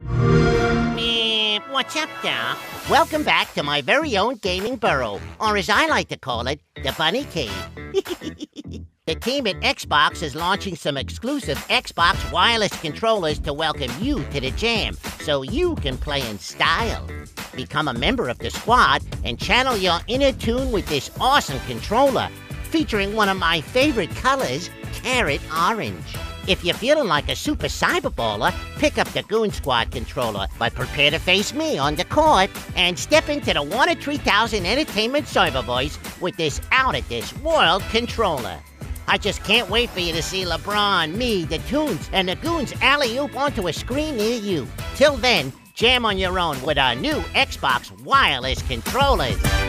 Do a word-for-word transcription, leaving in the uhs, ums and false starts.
Meep, what's up, Doc? Welcome back to my very own gaming burrow, or as I like to call it, the Bunny Cave. The team at Xbox is launching some exclusive Xbox wireless controllers to welcome you to the jam, so you can play in style. Become a member of the squad and channel your inner tune with this awesome controller, featuring one of my favorite colors, carrot orange. If you're feeling like a super cyberballer, pick up the Goon Squad controller, but prepare to face me on the court and step into the one of three thousand Entertainment Server Voice with this out-of-this-world controller. I just can't wait for you to see LeBron, me, the Toons, and the Goons alley-oop onto a screen near you. Till then, jam on your own with our new Xbox wireless controllers.